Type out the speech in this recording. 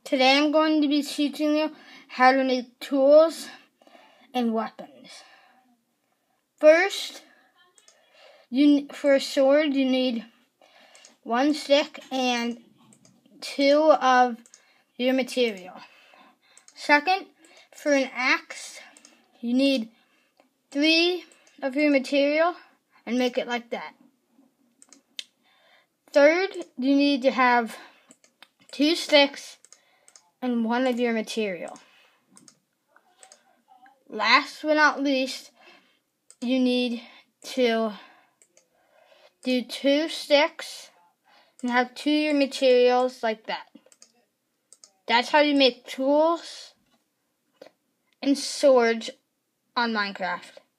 Today I'm going to be teaching you how to make tools and weapons. First, for a sword you need 1 stick and 2 of your material. Second, for an axe you need 3 of your material and make it like that. Third, you need to have 2 sticks and 1 of your material. Last but not least, you need to do 2 sticks and have 2 of your materials like that. That's how you make tools and swords on Minecraft.